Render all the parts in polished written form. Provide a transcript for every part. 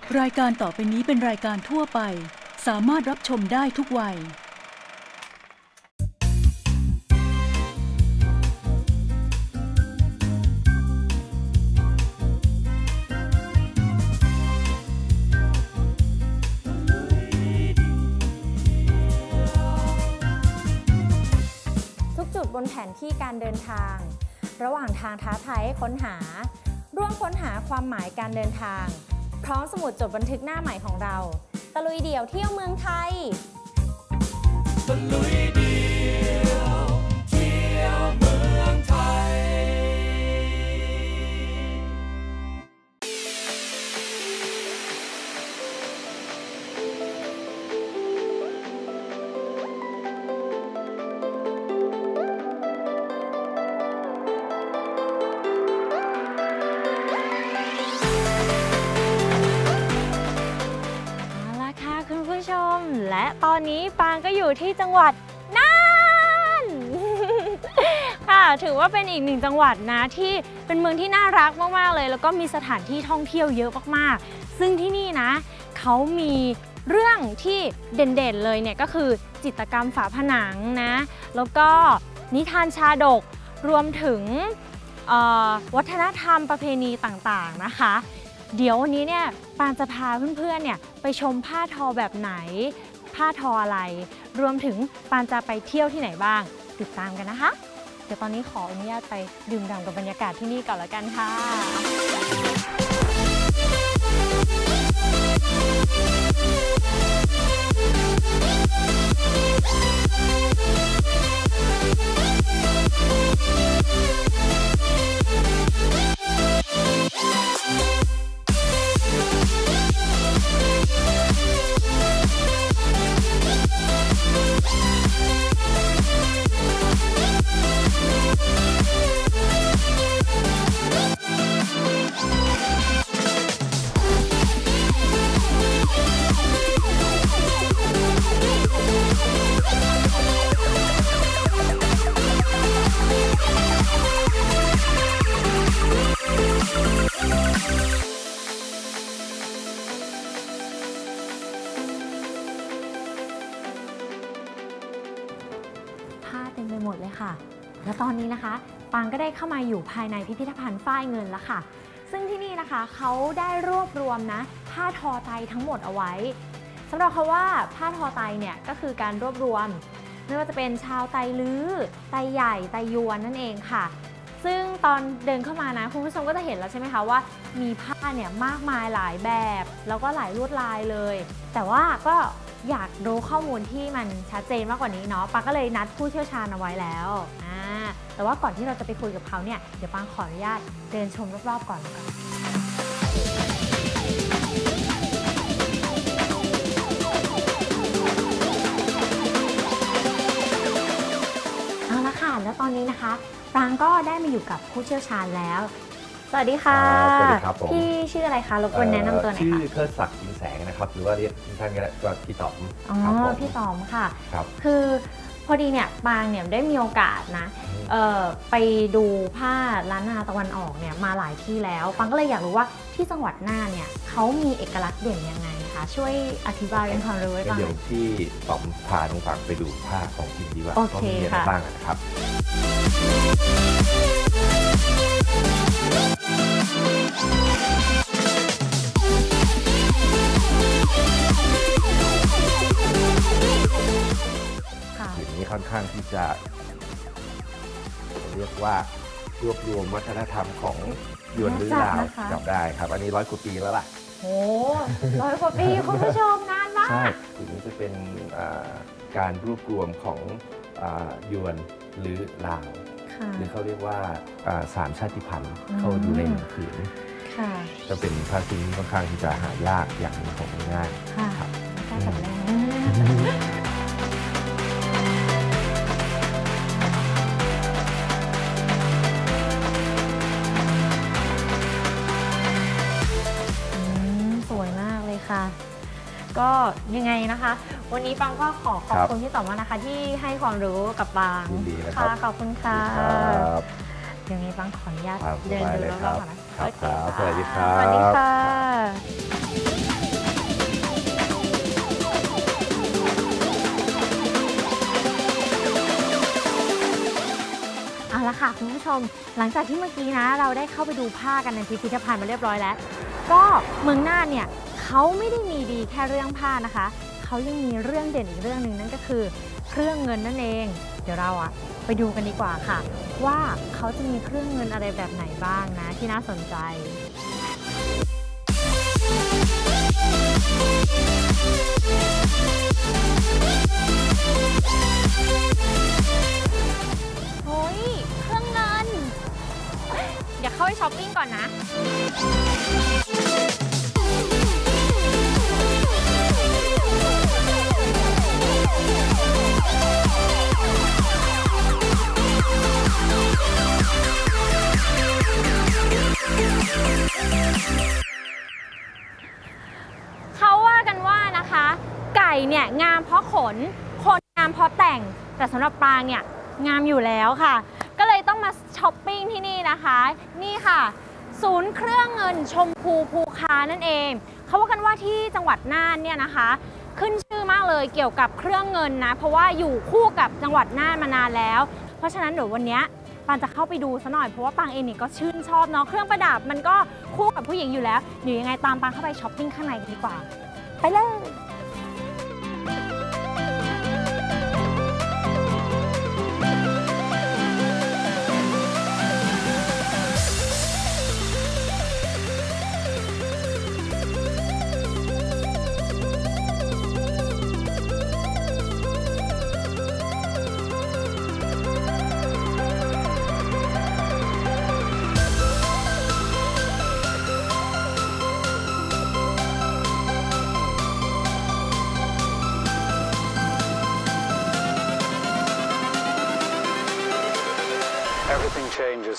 รายการต่อไปนี้เป็นรายการทั่วไปสามารถรับชมได้ทุกวัยทุกจุดบนแผนที่การเดินทางระหว่างทางท้าทายให้ค้นหาร่วมค้นหาความหมายการเดินทางพร้อมสมุดจดบันทึกหน้าใหม่ของเราตะลุยเดี่ยวเที่ยวเมืองไทยตะลุยเดี่ยวเที่ยวเมืองไทยและตอนนี้ปางก็อยู่ที่จังหวัดน่านค่ะถือว่าเป็นอีกหนึ่งจังหวัดนะที่เป็นเมืองที่น่ารักมากๆเลยแล้วก็มีสถานที่ท่องเที่ยวเยอะมากๆซึ่งที่นี่นะเขามีเรื่องที่เด่นๆเลยเนี่ยก็คือจิตรกรรมฝาผนังนะแล้วก็นิทานชาดกรวมถึงวัฒนธรรมประเพณีต่างๆนะคะเดี๋ยววันนี้เนี่ยปางจะพาเพื่อนๆเนี่ยไปชมผ้าทอแบบไหนผ้าทออะไรรวมถึงปานจะไปเที่ยวที่ไหนบ้างติดตามกันนะคะเดี๋ยวตอนนี้ขออนุญาตไปดื่มด่ำกับบรรยากาศที่นี่ก่อนละกันค่ะเต็มไปหมดเลยค่ะและตอนนี้นะคะปางก็ได้เข้ามาอยู่ภายในพิพิธภัณฑ์ฝ้ายเงินแล้วค่ะซึ่งที่นี่นะคะเขาได้รวบรวมนะผ้าทอไตทั้งหมดเอาไว้สำหรับคำว่าผ้าทอไตเนี่ยก็คือการรวบรวมไม่ว่าจะเป็นชาวไตลื้อไตใหญ่ไตยวนนั่นเองค่ะซึ่งตอนเดินเข้ามานะคุณผู้ชมก็จะเห็นแล้วใช่ไหมคะว่ามีผ้าเนี่ยมากมายหลายแบบแล้วก็หลายลวดลายเลยแต่ว่าก็อยากรู้ข้อมูลที่มันชัดเจนมากกว่านี้เนาะปางก็เลยนัดผู้เชี่ยวชาญเอาไว้แล้วแต่ว่าก่อนที่เราจะไปคุยกับเขาเนี่ยเดี๋ยวปางขออนุญาตเดินชมรอบๆก่อนเอาละค่ะแล้วตอนนี้นะคะปางก็ได้มาอยู่กับผู้เชี่ยวชาญแล้วสวัสดีค่ะสวัสดีครับผมพี่ชื่ออะไรคะรบกวนแนะนำตัวหน่อยค่ะชื่อเทิดศักดิ์อินแสงนะครับหรือว่าเรียกท่านก็ได้ว่าพี่ต๋อมพี่ต๋อมค่ะครับคือพอดีเนี่ยปางเนี่ยได้มีโอกาสนะไปดูผ้าล้านนาตะวันออกเนี่ยมาหลายที่แล้วปางก็เลยอยากรู้ว่าที่จังหวัดน่านเนี่ยเขามีเอกลักษณ์เด่นยังไงคะช่วยอธิบายเป็นความรู้ไว้บ้างเดี๋ยวที่ต๋อมพาน้องฟังไปดูผ้าของที่ดีว่าเขามีอะไรบ้างนะครับอย่างนี้ค่อนข้างที่จะเรียกว่ารวบรวมวัฒนธรรมของยวนลื้อลาวจับได้ครับอันนี้100 กว่าปีแล้วล่ะโอ้100 กว่าปีคุณผู้ชมนานมากใช่ทีนี้จะเป็นการรวบรวมของยวนลื้อลาวหรือเขาเรียกว่า3 ชาติพันธุ์เข้าอยู่ใน1 ผืนจะเป็นผ้าชิ้นค่อนข้างที่จะหายากอย่างหนึ่งของง่ายครับสวยมากเลยค่ะก็ยังไงนะคะวันนี้ปังก็ขอบคุณพี่ต๋อมนะคะที่ให้ความรู้กับปังค่ะขอบคุณค่ะเดี๋ยวนี้ปังขออนุญาตเดินดูรอบๆก่อนนะสวัสดีครับสวัสดีค่ะค่ะคุณผู้ชมหลังจากที่เมื่อกี้นะเราได้เข้าไปดูผ้ากันในพิพิธภัณฑ์มาเรียบร้อยแล้วก็เมืองน่านเนี่ยเขาไม่ได้มีดีแค่เรื่องผ้านะคะเขายังมีเรื่องเด่นอีกเรื่องหนึ่งนั่นก็คือเครื่องเงินนั่นเองเดี๋ยวเราไปดูกันดีกว่าค่ะว่าเขาจะมีเครื่องเงินอะไรแบบไหนบ้างนะที่น่าสนใจโอ้ยเครื่องเงินเดี๋ยวเข้าไปช้อปปิ้งก่อนนะเขาว่ากันว่านะคะไก่เนี่ยงามเพราะขนคนงามเพราะแต่งแต่สำหรับปางเนี่ยงามอยู่แล้วค่ะก็เลยต้องมาช้อปปิ้งที่นี่นะคะนี่ค่ะศูนย์เครื่องเงินชมพูภูคานั่นเองเขาว่ากันว่าที่จังหวัดน่านเนี่ยนะคะขึ้นชื่อมากเลยเกี่ยวกับเครื่องเงินนะเพราะว่าอยู่คู่กับจังหวัดน่านมานานแล้วเพราะฉะนั้นเดี๋ยววันนี้ปางจะเข้าไปดูซะหน่อยเพราะว่าปางเองเนี่ยก็ชื่นชอบเนาะเครื่องประดับมันก็คู่กับผู้หญิงอยู่แล้วเดี๋ยวยังไงตามปางเข้าไปช้อปปิ้งข้างในกันดีกว่าไปเลย Everything changes.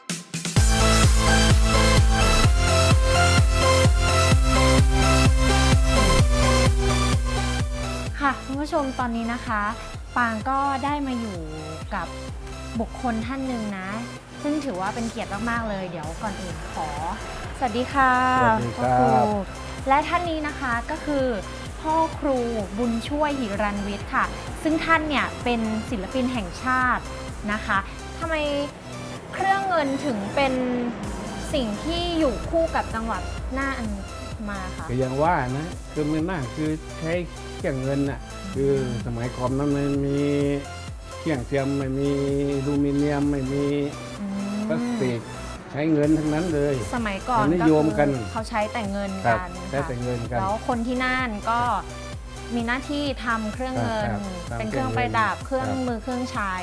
ค่ะคุณผู้ชมตอนนี้นะคะปางก็ได้มาอยู่กับบุคคลท่านหนึ่งนะซึ่งถือว่าเป็นเกียรติมากๆเลยเดี๋ยวก่อนอื่นขอสวัสดีค่ะสวัสดีครับพ่อครูและท่านนี้นะคะก็คือพ่อครูบุญช่วยหิรันวิทย์ค่ะซึ่งท่านเนี่ยเป็นศิลปินแห่งชาตินะคะทำไมเครื่องเงินถึงเป็นสิ่งที่อยู่คู่กับจังหวัดน่านมาคะก็อย่างว่านะคือมันน่าคือใช้เครื่องเงินน่ะคือสมัยก่อนนั้นมันมีเครื่องเทียมไม่มีอลูมิเนียมไม่มีพลาสติกใช้เงินทั้งนั้นเลยสมัยก่อนนิยมกันเขาใช้แต่เงินกันใช้แต่เงินกันแล้วคนที่น่านก็มีหน้าที่ทำเครื่องเงินเป็นเครื่องประดับเครื่องมือเครื่องใช้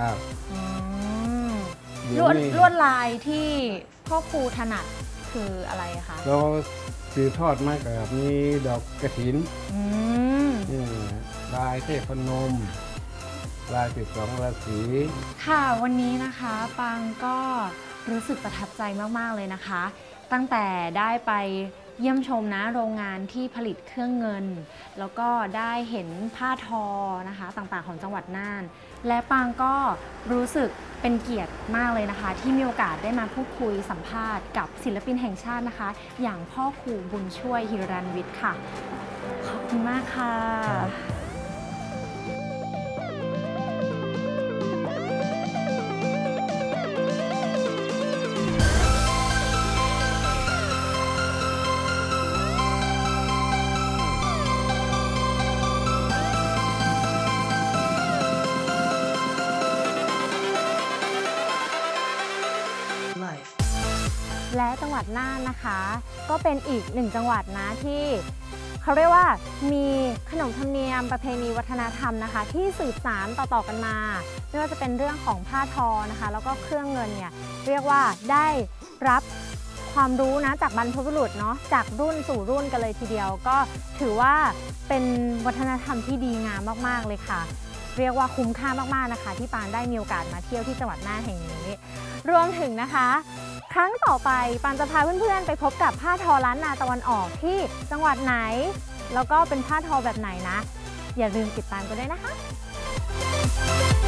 ลวดลายที่พ่อครูถนัดคืออะไรคะเราสืบทอดมากับมีดอกกระถินลายเทพนมลาย12 ราศีค่ะวันนี้นะคะปางก็รู้สึกประทับใจมากๆเลยนะคะตั้งแต่ได้ไปเยี่ยมชมนะโรงงานที่ผลิตเครื่องเงินแล้วก็ได้เห็นผ้าทอนะคะต่างๆของจังหวัดน่านและปางก็รู้สึกเป็นเกียรติมากเลยนะคะที่มีโอกาสได้มาพูดคุยสัมภาษณ์กับศิลปินแห่งชาตินะคะอย่างพ่อครูบุญช่วยหิรันวิทย์ค่ะขอบคุณมากค่ะและจังหวัดน่านนะคะก็เป็นอีกหนึ่งจังหวัดนะที่เขาเรียกว่ามีขนบธรรมเนียมประเพณีวัฒนธรรมนะคะที่สืบสานต่อๆกันมาไม่ว่าจะเป็นเรื่องของผ้าทอนะคะแล้วก็เครื่องเงินเนี่ยเรียกว่าได้รับความรู้นะจากบรรพบุรุษเนาะจากรุ่นสู่รุ่นกันเลยทีเดียวก็ถือว่าเป็นวัฒนธรรมที่ดีงามมากๆเลยค่ะเรียกว่าคุ้มค่ามากๆนะคะที่ปางได้มีโอกาสมาเที่ยวที่จังหวัดน่านแห่งนี้รวมถึงนะคะครั้งต่อไปปานจะพาเพื่อนๆไปพบกับผ้าทอล้านนาตะวันออกที่จังหวัดไหนแล้วก็เป็นผ้าทอแบบไหนนะอย่าลืมติดตามกันด้วยนะคะ